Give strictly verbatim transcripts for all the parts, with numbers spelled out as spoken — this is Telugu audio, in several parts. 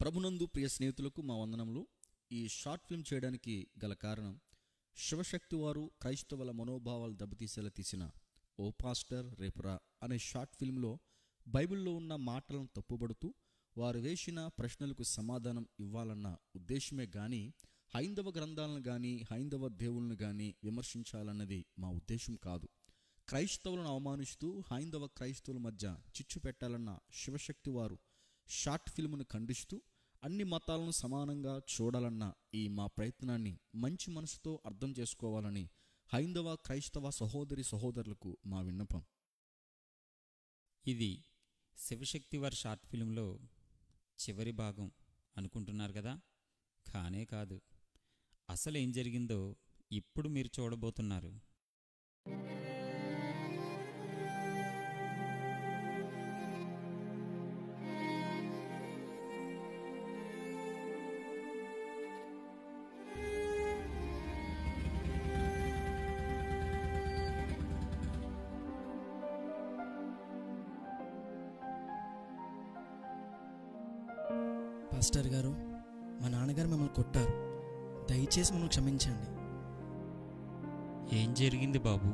ప్రభునందు ప్రియ స్నేహితులకు మా వందనములు. ఈ షార్ట్ ఫిల్మ్ చేయడానికి గల కారణం, శివశక్తి వారు క్రైస్తవుల మనోభావాలు దెబ్బతీసేలా తీసిన ఓ పాస్టర్ రేపురా అనే షార్ట్ ఫిల్మ్లో బైబిల్లో ఉన్న మాటలను తప్పుబడుతూ వారు వేసిన ప్రశ్నలకు సమాధానం ఇవ్వాలన్న ఉద్దేశమే కానీ హైందవ గ్రంథాలను కానీ హైందవ దేవుళ్ళను కానీ విమర్శించాలన్నది మా ఉద్దేశం కాదు. క్రైస్తవులను అవమానిస్తూ హైందవ క్రైస్తవుల మధ్య చిచ్చు పెట్టాలన్న శివశక్తి వారు షార్ట్ ఫిల్మ్ను ఖండిస్తూ అన్ని మతాలను సమానంగా చూడాలన్న ఈ మా ప్రయత్నాన్ని మంచి మనసుతో అర్థం చేసుకోవాలని హైందవ క్రైస్తవ సహోదరి సహోదరులకు మా విన్నపం. ఇది శివశక్తి వారి షార్ట్ ఫిల్మ్లో చివరి భాగం అనుకుంటున్నారు కదా? కానే కాదు. అసలు ఏం జరిగిందో ఇప్పుడు మీరు చూడబోతున్నారు. పాస్టర్ గారు, మా నాన్నగారు మిమ్మల్ని కొట్టారు. దయచేసి మమ్మల్ని క్షమించండి. ఏం జరిగింది బాబు?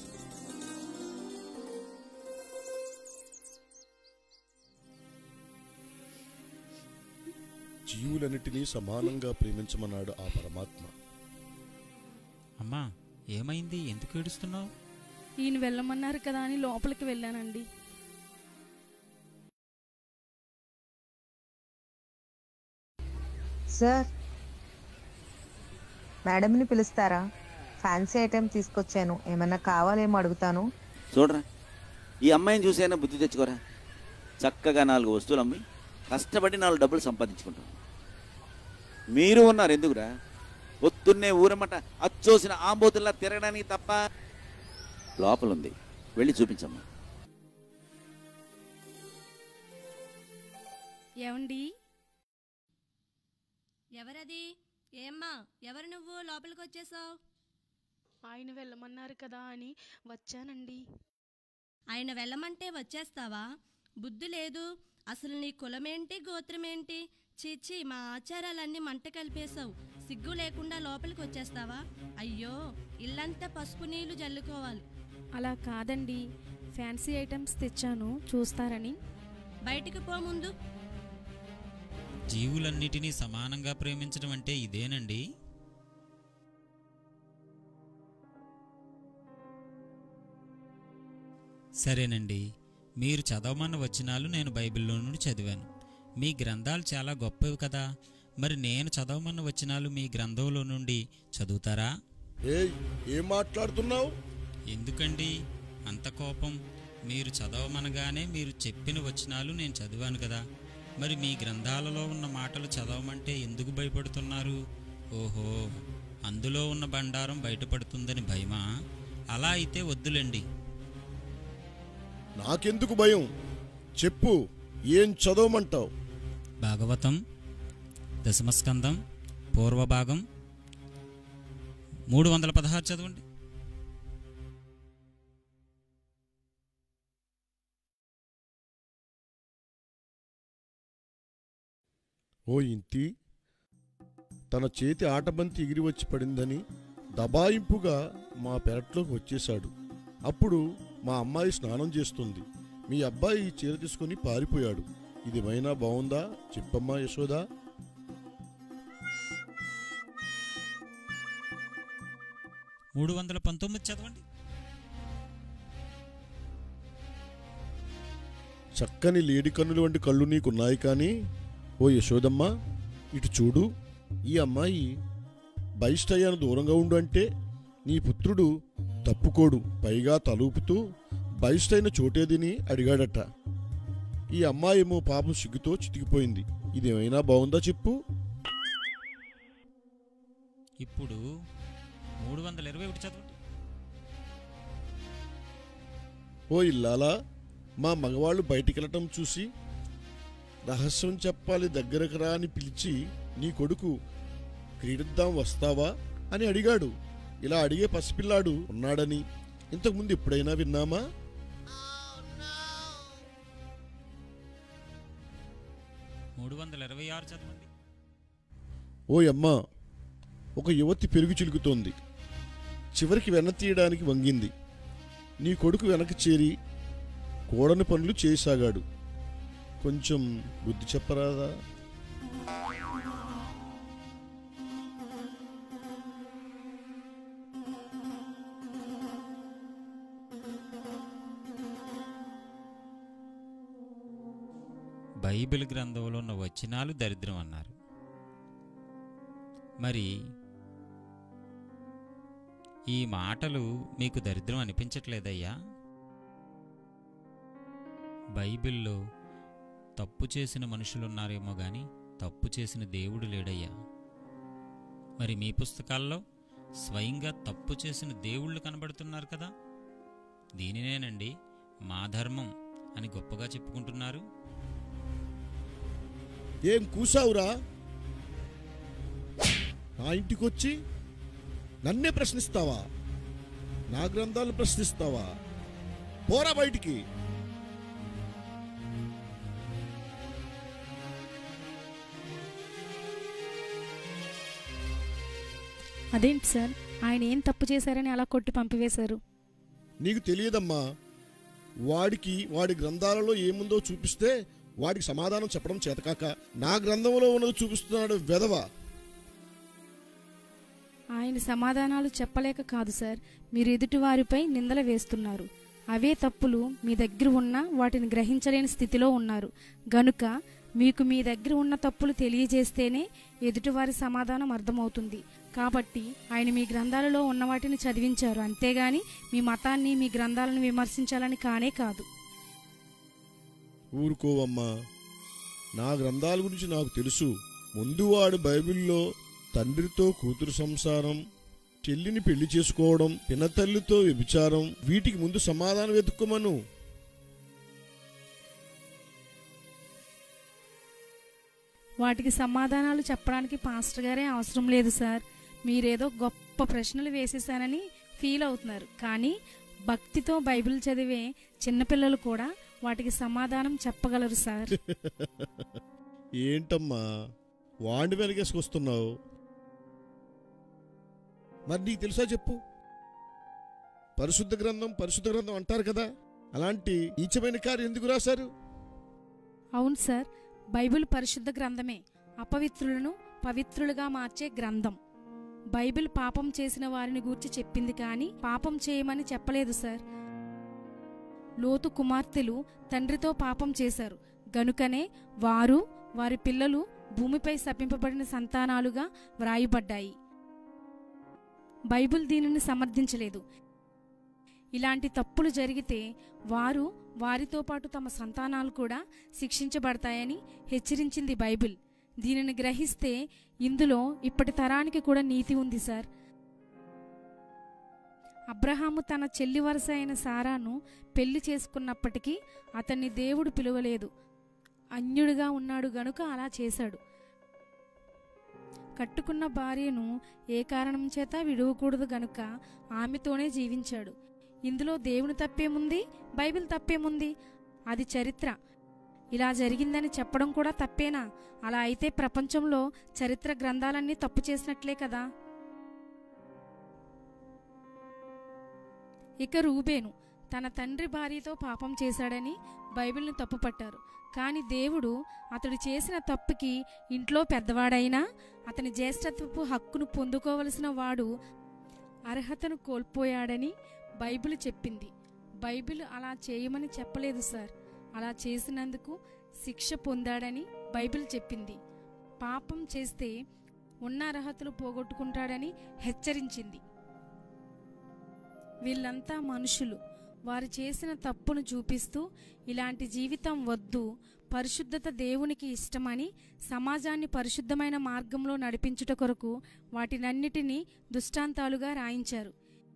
జీవులన్నిటినీ సమానంగా ప్రేమించమన్నాడు ఆ పరమాత్మ. అమ్మా, ఏమైంది? ఎందుకు ఏడుస్తున్నావు? ఈయన వెళ్ళమన్నారు కదా అని లోపలికి వెళ్ళానండి. సార్, మేడంని పిలుస్తారా? ఫ్యాన్సీ ఐటెం తీసుకొచ్చాను, ఏమన్నా కావాలేమో అడుగుతాను. చూడరా, ఈ అమ్మాయిని చూసైనా బుద్ధి తెచ్చుకోరా. చక్కగా నాలుగు వస్తువులు అమ్మి కష్టపడి నాలుగు డబ్బులు సంపాదించుకుంటాం. మీరు ఉన్నారు ఎందుకురా? పొద్దున్నే ఊరమ్మట అచ్చోసిన ఆంబోతుల్లా తిరగడానికి తప్ప. లోపలుంది, వెళ్ళి చూపించమ్మా. ఏమండి? ఎవరది? ఏమ్మా, ఎవరు నువ్వు? లోపలికి వచ్చేసావు. ఆయన వెళ్ళమన్నారు కదా అని వచ్చానండి. ఆయన వెళ్ళమంటే వచ్చేస్తావా? బుద్ధి లేదు. అసలు నీ కులమేంటి, గోత్రమేంటి? చీచి, మా ఆచారాలన్నీ మంట కలిపేశావు. సిగ్గు లేకుండా లోపలికి వచ్చేస్తావా? అయ్యో, ఇల్లంతా పసుపు నీళ్లు జల్లుకోవాలి. అలా కాదండి, ఫ్యాన్సీ ఐటమ్స్ తెచ్చాను, చూస్తారని. బయటికి పో ముందు. జీవులన్నిటినీ సమానంగా ప్రేమించడం అంటే ఇదేనండి? సరేనండి, మీరు చదవమన్న వచనాలు నేను బైబిల్లో నుండి చదివాను. మీ గ్రంథాలు చాలా గొప్పవి కదా, మరి నేను చదవమన్న వచనాలు మీ గ్రంథంలో నుండి చదువుతారా? ఏయ్, ఏం మాట్లాడుతున్నావు? ఎందుకండి అంత కోపం? మీరు చదవమనగానే మీరు చెప్పిన వచనాలు నేను చదివాను కదా, మరి మీ గ్రంథాలలో ఉన్న మాటలు చదవమంటే ఎందుకు భయపడుతున్నారు? ఓహో, అందులో ఉన్న బండారం బయటపడుతుందని భయమా? అలా అయితే వద్దులేండి. నాకెందుకు భయం? చెప్పు, ఏం చదవమంటావు? భాగవతం దశమస్కందం పూర్వభాగం మూడు వందల పదహారు చదవండి. ఓ ఇంతి, తన చేతి ఆటబంతి ఎగిరి వచ్చి పడిందని దబాయింపుగా మా పెరట్లోకి వచ్చేశాడు. అప్పుడు మా అమ్మాయి స్నానం చేస్తుంది. మీ అబ్బాయి చీర తీసుకుని పారిపోయాడు. ఇది మైనా బాగుందా? చెప్పమ్మా యశోదా. మూడు వందల పంతొమ్మిది చదవండి. చక్కని లేడి కన్నుల వంటి కళ్ళు నీకున్నాయి కానీ, ఓ యశోదమ్మ, ఇటు చూడు. ఈ అమ్మాయి బైష్టయ్యాను దూరంగా ఉండు అంటే నీ పుత్రుడు తప్పుకోడు. పైగా తలూపుతూ బైష్టైన చోటేదిని అడిగాడట. ఈ అమ్మాయేమో పాపం సిగ్గుతో చితికిపోయింది. ఇదేమైనా బాగుందా చెప్పు. ఇప్పుడు మూడు వందల ఇరవై ఒకటి చదవండి. ఓ ఇల్లాలా, మా మగవాళ్ళు బయటికెళ్ళటం చూసి రహస్యం చెప్పాలి, దగ్గరకు రా అని పిలిచి నీ కొడుకు క్రీడిద్దాం వస్తావా అని అడిగాడు. ఇలా అడిగే పసిపిల్లాడు ఉన్నాడని ఇంతకుముందు ఎప్పుడైనా విన్నామా? మూడు వందల ఇరవై ఆరు చదవండి. ఓ అమ్మా, ఒక యువతి పెరుగు చిలుకుతోంది. చివరికి వెన్న తీయడానికి వంగింది. నీ కొడుకు వెనక్కి చేరి కూడని పనులు చేయసాగాడు. కొంచెం బుద్ధి చెప్పరాదా? బైబిల్ గ్రంథంలో ఉన్న వచనాలు దరిద్రం అన్నారు. మరి ఈ మాటలు మీకు దరిద్రం అనిపించట్లేదయ్యా? బైబిల్లో తప్పు చేసిన మనుషులున్నారేమో గాని తప్పు చేసిన దేవుడు లేడయ్యా. మరి మీ పుస్తకాల్లో స్వయంగా తప్పు చేసిన దేవుళ్ళు కనబడుతున్నారు కదా. దీనినేనండి మా ధర్మం అని గొప్పగా చెప్పుకుంటున్నారు. ఏం కూసావురా? నా ఇంటికొచ్చి నన్నే ప్రశ్నిస్తావా? నా గ్రంథాలు ప్రశ్నిస్తావా? పోరా బయటికి. అదేంటి సార్, ఆయన ఏం తప్పు చేశారని అలా కొట్టి పంపివేశారు? నీకు తెలియదమ్మా. వాడికి వాడి గ్రంథాలలో ఏముందో చూపిస్తే వాడికి సమాధానం చెప్పడం చేతకాక నా గ్రంథంలో ఉన్నది చూపిస్తున్నాడు వెధవ. ఆయన సమాధానాలు చెప్పలేక కాదు సార్, మీరు ఎదుటి వారిపై నిందలు వేస్తున్నారు. అవే తప్పులు మీ దగ్గర ఉన్న వాటిని గ్రహించలేని స్థితిలో ఉన్నారు గనుక మీకు మీ దగ్గర ఉన్న తప్పులు తెలియజేస్తేనే ఎదుటివారి సమాధానం అర్థమవుతుంది. కాబట్టి ఆయన మీ గ్రంథాలలో ఉన్న వాటిని చదివించారు, అంతేగాని మీ మతాన్ని మీ గ్రంథాలను విమర్శించాలని కానే కాదు. ఊరుకోవమ్మా, నా గ్రంథాల గురించి నాకు తెలుసు. ముందు వాడు బైబిల్లో తండ్రితో కూతురు సంసారం, చెల్లిని పెళ్లి చేసుకోవడం, పినతల్లితో వ్యభిచారం, వీటికి ముందు సమాధానం వెతుక్కోమను. వాటికి సమాధానాలు చెప్పడానికి పాస్టర్ గారే అవసరం లేదు సార్. మీరేదో గొప్ప ప్రశ్నలు వేసేసానని ఫీల్ అవుతున్నారు, కానీ భక్తితో బైబిల్ చదివే చిన్నపిల్లలు కూడా వాటికి సమాధానం చెప్పగలరు సార్. ఏంటమ్మా వాడిని వెనకేసుకొస్తున్నావు? మరి నీకు తెలుసా చెప్పు. పరిశుద్ధ గ్రంథం పరిశుద్ధ గ్రంథం అంటారు కదా, అలాంటి నీచమైన కార్యం ఎందుకు రాశారు? అవును సార్, బైబిల్ పరిశుద్ధ గ్రంథమే. అపవిత్రులను పవిత్రులుగా మార్చే గ్రంథం. బైబిల్ పాపం చేసిన వారిని గూర్చి చెప్పింది, కానీ పాపం చేయమని చెప్పలేదు సార్. లోతు కుమార్తెలు తండ్రితో పాపం చేశారు గనుకనే వారు వారి పిల్లలు భూమిపై శపింపబడిన సంతానాలుగా వ్రాయబడ్డాయి. బైబిల్ దీనిని సమర్థించలేదు. ఇలాంటి తప్పులు జరిగితే వారు వారితో పాటు తమ సంతానాలు కూడా శిక్షించబడతాయని హెచ్చరించింది బైబిల్. దీనిని గ్రహిస్తే ఇందులో ఇప్పటి తరానికి కూడా నీతి ఉంది సార్. అబ్రహాము తన చెల్లి వరుస అయిన సారాను పెళ్లి చేసుకున్నప్పటికీ అతన్ని దేవుడు పిలువలేదు. అన్యుడిగా ఉన్నాడు గనుక అలా చేశాడు. కట్టుకున్న భార్యను ఏ కారణం చేత విడవకూడదు గనుక ఆమెతోనే జీవించాడు. ఇందులో దేవుని తప్పేముంది, బైబిల్ తప్పేముంది? అది చరిత్ర. ఇలా జరిగిందని చెప్పడం కూడా తప్పేనా? అలా అయితే ప్రపంచంలో చరిత్ర గ్రంథాలన్నీ తప్పు చేసినట్లే కదా. ఇక రూబేను తన తండ్రి భార్యతో పాపం చేశాడని బైబిల్ని తప్పుపట్టారు. కానీ దేవుడు అతడు చేసిన తప్పుకి ఇంట్లో పెద్దవాడైనా అతని జ్యేష్ఠత్వపు హక్కును పొందుకోవలసిన వాడు అర్హతను కోల్పోయాడని బైబిల్ చెప్పింది. బైబిల్ అలా చేయమని చెప్పలేదు సార్. అలా చేసినందుకు శిక్ష పొందాడని బైబిల్ చెప్పింది. పాపం చేస్తే ఉన్న అర్హతలు పోగొట్టుకుంటాడని హెచ్చరించింది. వీళ్ళంతా మనుషులు. వారు చేసిన తప్పును చూపిస్తూ ఇలాంటి జీవితం వద్దు, పరిశుద్ధత దేవునికి ఇష్టమని సమాజాన్ని పరిశుద్ధమైన మార్గంలో నడిపించుట కొరకు వాటినన్నిటినీ దృష్టాంతాలుగా రాయించారు.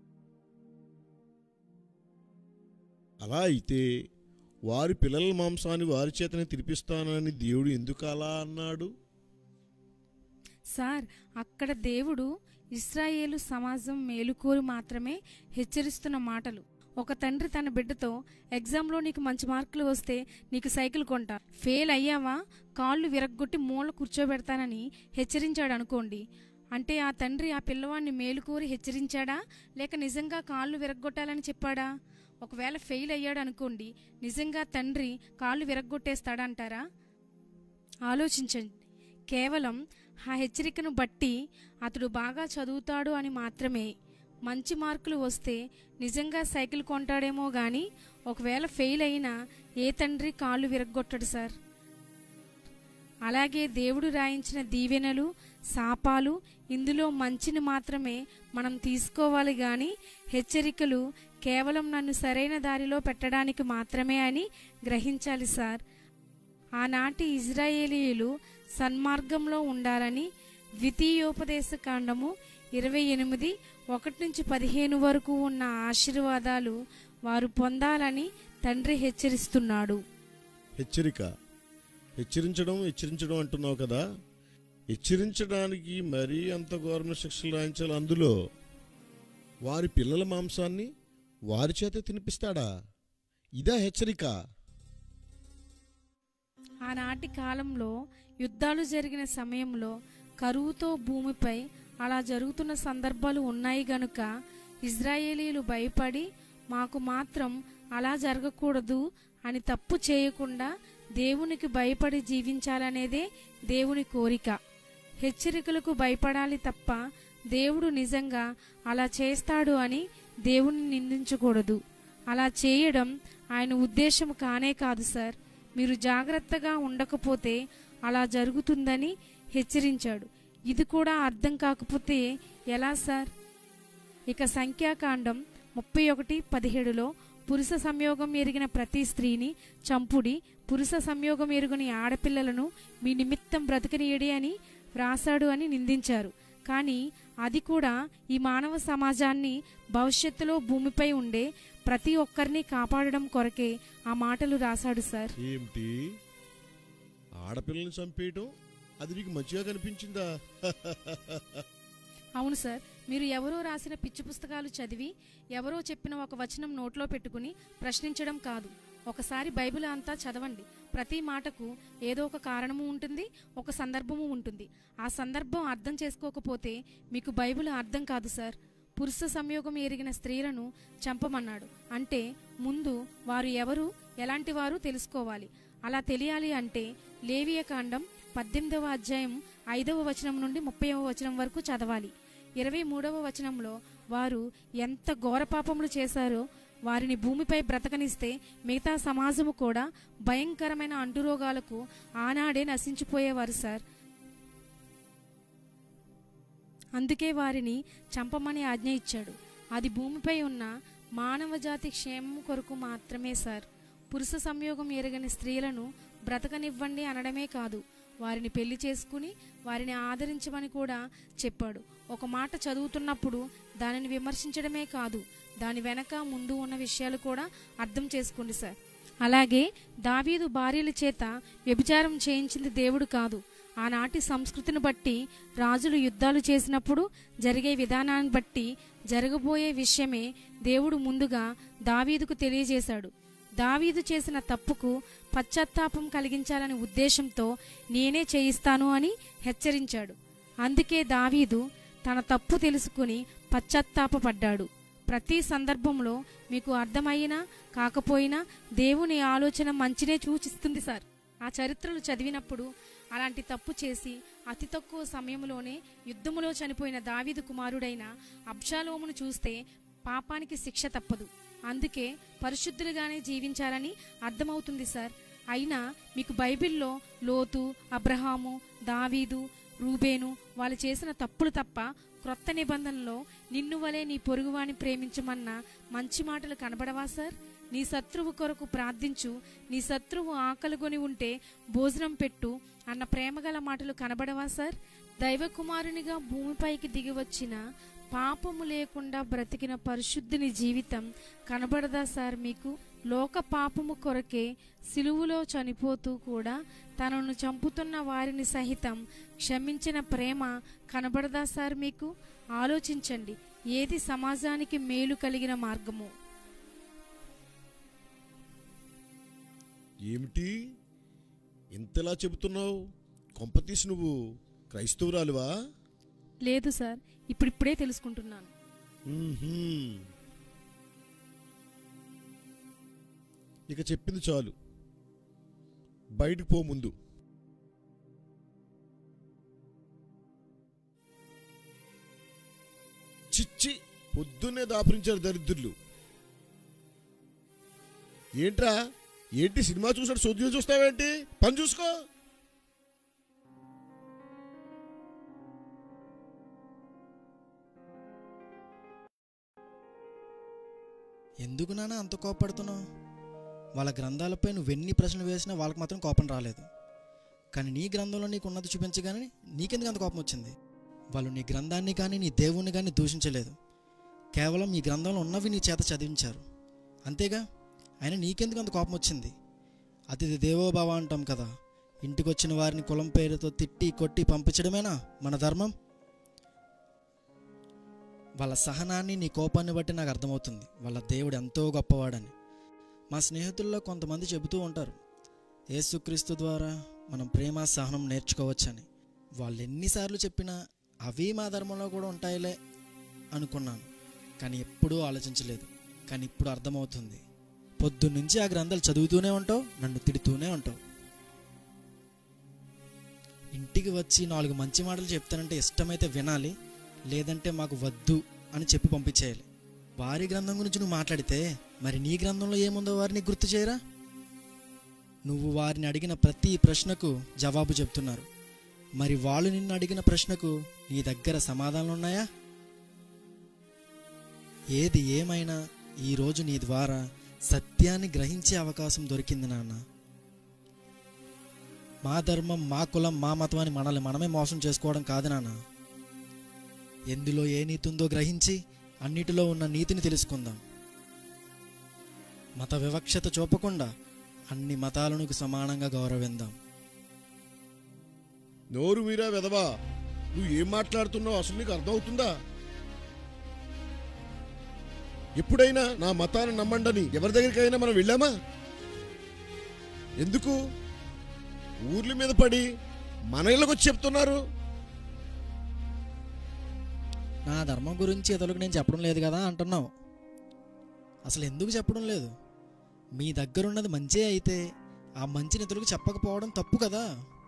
అలా అయితే వారి పిల్లల మాంసాన్ని వారి చేతనే తినిపిస్తానని దేవుడు ఎందుకు అలా అన్నాడు? సార్, అక్కడ దేవుడు ఇశ్రాయేలు సమాజం మేలుకోరు మాత్రమే హెచ్చరిస్తున్న మాటలు. ఒక తండ్రి తన బిడ్డతో ఎగ్జామ్లో నీకు మంచి మార్కులు వస్తే నీకు సైకిల్ కొంటా, ఫెయిల్ అయ్యావా కాళ్ళు విరగ్గొట్టి మూల కూర్చోబెడతానని హెచ్చరించాడు అనుకోండి. అంటే ఆ తండ్రి ఆ పిల్లవాడిని మేలుకోరి హెచ్చరించాడా లేక నిజంగా కాళ్ళు విరగ్గొట్టాలని చెప్పాడా? ఒకవేళ ఫెయిల్ అయ్యాడు అనుకోండి, నిజంగా తండ్రి కాళ్ళు విరగ్గొట్టేస్తాడంటారా? ఆలోచించండి. కేవలం ఆ హెచ్చరికను బట్టి అతడు బాగా చదువుతాడు అని మాత్రమే. మంచి మార్కులు వస్తే నిజంగా సైకిల్ కొంటాడేమో కానీ ఒకవేళ ఫెయిల్ అయినా ఏ తండ్రి కాళ్ళు విరగ్గొట్టడు సార్. అలాగే దేవుడు రాయించిన దీవెనలు, శాపాలు, ఇందులో మంచిని మాత్రమే మనం తీసుకోవాలి కానీ హెచ్చరికలు కేవలం నన్ను సరైన దారిలో పెట్టడానికి మాత్రమే అని గ్రహించాలి సార్. ఆనాటి ఇజ్రాయేలీయులు సన్మార్గంలో ఉండాలని ద్వితీయోపదేశ కాండము ఇరవై ఎనిమిది ఒకటి నుంచి పదిహేను వరకు ఉన్న ఆశీర్వాదాలు వారు పొందాలని తండ్రి హెచ్చరిస్తున్నాడు. హెచ్చరిక, హెచ్చరించడం హెచ్చరించడం అంటున్నావు కదా, హెచ్చరించడానికి మరీ అంత ఘోరమైన శిక్షలు రాయించాలి. అందులో వారి పిల్లల మాంసాన్ని వారి చేత తినిపిస్తాడా? ఇదా హెచ్చరిక? ఆనాటి కాలంలో యుద్ధాలు జరిగిన సమయంలో కరువుతో భూమిపై అలా జరుగుతున్న సందర్భాలు ఉన్నాయి గనుక ఇజ్రాయేలీలు భయపడి మాకు మాత్రం అలా జరగకూడదు అని తప్పు చేయకుండా దేవునికి భయపడి జీవించాలనేదే దేవుని కోరిక. హెచ్చరికలకు భయపడాలి తప్ప దేవుడు నిజంగా అలా చేస్తాడు అని దేవుని నిందించకూడదు. అలా చేయడం ఆయన ఉద్దేశం కానే కాదు సార్. మీరు జాగ్రత్తగా ఉండకపోతే అలా జరుగుతుందని హెచ్చరించాడు. ఇది కూడా అర్థం కాకపోతే ఎలా సార్? ఇక సంఖ్యాకాండం ముప్పై ఒకటి పదిహేడులో పురుష సంయోగం ఎరిగిన ప్రతి స్త్రీని చంపుడి, పురుష సంయోగం ఎరుగని ఆడపిల్లలను మీ నిమిత్తం బ్రతకనీయడి అని వ్రాసాడు అని నిందించారు. కానీ అది కూడా ఈ మానవ సమాజాన్ని భవిష్యత్తులో భూమిపై ఉండే ప్రతి ఒక్కరిని కాపాడడం కొరకే ఆ మాటలు రాశాడు సార్. ఏమిటి, ఆడపిల్లని చంపేయటం అది నీకు మంచిగా కనిపించిందా? అవును సార్. మీరు ఎవరో రాసిన పిచ్చి పుస్తకాలు చదివి ఎవరో చెప్పిన ఒక వచనం నోట్లో పెట్టుకుని ప్రశ్నించడం కాదు. ఒకసారి బైబిల్ అంతా చదవండి. ప్రతి మాటకు ఏదో ఒక కారణము ఉంటుంది, ఒక సందర్భము ఉంటుంది. ఆ సందర్భం అర్థం చేసుకోకపోతే మీకు బైబిల్ అర్థం కాదు సార్. పురుష సంయోగం ఎరిగిన స్త్రీలను చంపమన్నాడు అంటే ముందు వారు ఎవరు, ఎలాంటి వారు తెలుసుకోవాలి. అలా తెలియాలి అంటే లేవియ కాండం పద్దెనిమిదవ అధ్యాయం ఐదవ వచనం నుండి ముప్పైవ వచనం వరకు చదవాలి. ఇరవై మూడవ వచనంలో వారు ఎంత ఘోర పాపములు చేశారో వారిని భూమిపై బ్రతకనిస్తే మిగతా సమాజము కూడా భయంకరమైన అంటురోగాలకు ఆనాడే నశించిపోయేవారు సార్. అందుకే వారిని చంపమని ఆజ్ఞ ఇచ్చాడు. అది భూమిపై ఉన్న మానవజాతి క్షేమం కొరకు మాత్రమే సార్. పురుష సంయోగం ఎరగని స్త్రీలను బ్రతకనివ్వండి అనడమే కాదు, వారిని పెళ్లి చేసుకుని వారిని ఆదరించమని కూడా చెప్పాడు. ఒక మాట చదువుతున్నప్పుడు దానిని విమర్శించడమే కాదు, దాని వెనక ముందు ఉన్న విషయాలు కూడా అర్థం చేసుకోండి సార్. అలాగే దావీదు భార్యల చేత వ్యభిచారం చేయించింది దేవుడు కాదు. ఆనాటి సంస్కృతిని బట్టి రాజులు యుద్ధాలు చేసినప్పుడు జరిగే విధానాన్ని బట్టి జరగబోయే విషయమే దేవుడు ముందుగా దావీదుకు తెలియజేశాడు. దావీదు చేసిన తప్పుకు పశ్చాత్తాపం కలిగించాలనే ఉద్దేశంతో నేనే చేయిస్తాను అని హెచ్చరించాడు. అందుకే దావీదు తన తప్పు తెలుసుకుని పశ్చాత్తాపపడ్డాడు. ప్రతి సందర్భంలో మీకు అర్థమైనా కాకపోయినా దేవుని ఆలోచన మంచినే సూచిస్తుంది సార్. ఆ చరిత్రలు చదివినప్పుడు అలాంటి తప్పు చేసి అతి తక్కువ సమయంలోనే యుద్ధములో చనిపోయిన దావీదు కుమారుడైన అబ్షాలోమును చూస్తే పాపానికి శిక్ష తప్పదు. అందుకే పరిశుద్ధులుగానే జీవించాలని అర్థమవుతుంది సార్. అయినా మీకు బైబిల్లో లోతు, అబ్రహాము, దావీదు, రూబేను వాళ్ళు చేసిన తప్పులు తప్ప క్రొత్త నిబంధనలో నిన్ను వలే నీ పొరుగువాని ప్రేమించమన్న మంచి మాటలు కనబడవా సార్? నీ శత్రువు కొరకు ప్రార్థించు, నీ శత్రువు ఆకలిగొని ఉంటే భోజనం పెట్టు అన్న ప్రేమగల మాటలు కనబడవా సార్? దైవకుమారునిగా భూమిపైకి దిగివచ్చిన పాపము లేకుండా బ్రతికిన పరిశుద్ధుని జీవితం కనబడదా సార్ మీకు? లోక పాపము కొరకే సిలువులో చనిపోతూ కూడా తనను చంపుతున్న వారిని సహితం క్షమించిన ప్రేమ కనబడదా సార్ మీకు? ఆలోచించండి, ఏది సమాజానికి మేలు కలిగిన మార్గము? ఏమిటి ఇంతలా చెబుతున్నావు? కొంపతీసి నువ్వు క్రైస్తవురాలువా? లేదు సార్, ఇప్పుడిప్పుడే తెలుసుకుంటున్నాను. మ్మ్హ్మ్. ఇక చెప్పింది చాలు, బయటికి పో ముందు. చిచ్చి, పొద్దున్నే దాపురించారు దరిద్రులు. ఏంట్రా, ఏంటి సినిమా చూసాడు సొద్దులు చూస్తావేంటి? పని చూసుకో. ఎందుకు నాన్న అంత కోపడుతున్నావు? వాళ్ళ గ్రంథాలపై నువ్వెన్ని ప్రశ్నలు వేసినా వాళ్ళకి మాత్రం కోపం రాలేదు. కానీ నీ గ్రంథంలో నీకు ఉన్నది చూపించగానే నీకెందుకు అంత కోపం వచ్చింది? వాళ్ళు నీ గ్రంథాన్ని కానీ నీ దేవుణ్ణి కానీ దూషించలేదు. కేవలం ఈ గ్రంథంలో ఉన్నవి నీ చేత చదివించారు, అంతేగా. అయినా నీకెందుకు అంత కోపం వచ్చింది? అతిథి దేవోభవ అంటాం కదా. ఇంటికి వచ్చిన వారిని కులం పేరుతో తిట్టి కొట్టి పంపించడమేనా మన ధర్మం? వాళ్ళ సహనాన్ని నీ కోపాన్ని బట్టి నాకు అర్థమవుతుంది వాళ్ళ దేవుడు ఎంతో గొప్పవాడని. మా స్నేహితుల్లో కొంతమంది చెబుతూ ఉంటారు, యేసుక్రీస్తు ద్వారా మనం ప్రేమ సహనం నేర్చుకోవచ్చని. వాళ్ళు ఎన్నిసార్లు చెప్పినా అవి మా ధర్మంలో కూడా ఉంటాయిలే అనుకున్నాను, కానీ ఎప్పుడూ ఆలోచించలేదు. కానీ ఇప్పుడు అర్థమవుతుంది. పొద్దున్నుంచి ఆ గ్రంథాలు చదువుతూనే ఉంటావు, నన్ను తిడుతూనే ఉంటావు. ఇంటికి వచ్చి నాలుగు మంచి మాటలు చెప్తానంటే ఇష్టమైతే వినాలి, లేదంటే మాకు వద్దు అని చెప్పి పంపించేయాలి. వారి గ్రంథం గురించి నువ్వు మాట్లాడితే మరి నీ గ్రంథంలో ఏముందో వారిని గుర్తు చేయరా? నువ్వు వారిని అడిగిన ప్రతి ప్రశ్నకు జవాబు చెప్తున్నారు, మరి వాళ్ళు నిన్ను అడిగిన ప్రశ్నకు నీ దగ్గర సమాధానాలు ఉన్నాయా? ఏది ఏమైనా ఈరోజు నీ ద్వారా సత్యాన్ని గ్రహించే అవకాశం దొరికింది నాన్న. మా ధర్మం, మా కులం, మా మతం అని మనల్ని మనమే మోసం చేసుకోవడం కాదు నాన్న. ఎందులో ఏ నీతి ఉందో గ్రహించి అన్నిటిలో ఉన్న నీతిని తెలుసుకుందాం. మత వివక్షత చూపకుండా అన్ని మతాలను సమానంగా గౌరవిందాం. నోరు మీరా వెదవా, నువ్వు ఏం మాట్లాడుతున్నావు అసలు నీకు అర్థమవుతుందా? ఎప్పుడైనా నా మతాన్ని నమ్మండని ఎవరి దగ్గరికైనా మనం వెళ్ళామా? ఎందుకు ఊర్ల మీద పడి మన ఇళ్ళకి వచ్చి చెప్తున్నారు? నా ధర్మం గురించి ఇతరులకు నేను చెప్పడం లేదు కదా అంటున్నావు. అసలు ఎందుకు చెప్పడం లేదు? మీ దగ్గరున్నది మంచే అయితే ఆ మంచిని ఇతరులకు చెప్పకపోవడం తప్పు కదా.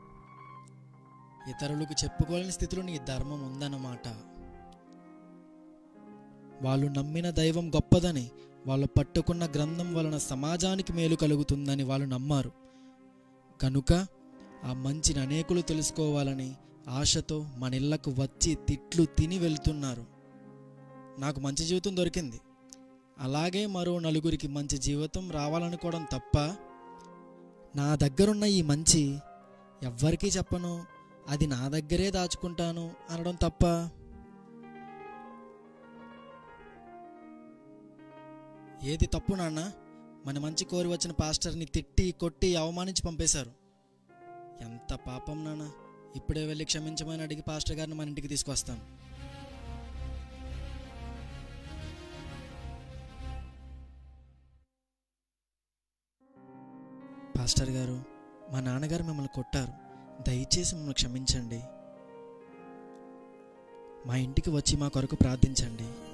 ఇతరులకు చెప్పుకోలేని స్థితిలో నీ ధర్మం ఉందన్నమాట. వాళ్ళు నమ్మిన దైవం గొప్పదని, వాళ్ళు పట్టుకున్న గ్రంథం వలన సమాజానికి మేలు కలుగుతుందని వాళ్ళు నమ్మారు కనుక ఆ మంచిని అనేకులు తెలుసుకోవాలని ఆశతో మన ఇళ్లకు వచ్చి తిట్లు తిని వెళ్తున్నారు. నాకు మంచి జీవితం దొరికింది, అలాగే మరో నలుగురికి మంచి జీవితం రావాలనుకోవడం తప్ప, నా దగ్గరున్న ఈ మంచి ఎవ్వరికీ చెప్పను, అది నా దగ్గరే దాచుకుంటాను అనడం తప్ప. ఏది తప్పు నాన్న? మన మంచి కోరి వచ్చిన పాస్టర్ని తిట్టి కొట్టి అవమానించి పంపేశారు. ఎంత పాపం నాన్న. ఇప్పుడే వెళ్ళి క్షమించమని అడిగి పాస్టర్ గారిని మన ఇంటికి తీసుకొస్తాను. పాస్టర్ గారు, మా నాన్నగారు మిమ్మల్ని కొట్టారు, దయచేసి మిమ్మల్ని క్షమించండి. మా ఇంటికి వచ్చి మా కొరకు ప్రార్థించండి.